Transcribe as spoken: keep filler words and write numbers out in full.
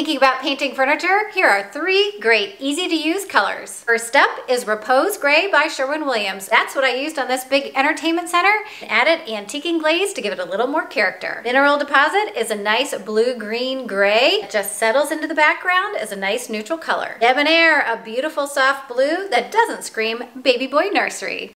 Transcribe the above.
Thinking about painting furniture? Here are three great, easy to use colors. First up is Repose Gray by Sherwin. That's what I used on this big entertainment center. Added antiquing glaze to give it a little more character. Mineral Deposit is a nice blue-green gray. It just settles into the background as a nice neutral color. Debonair, a beautiful soft blue that doesn't scream baby boy nursery.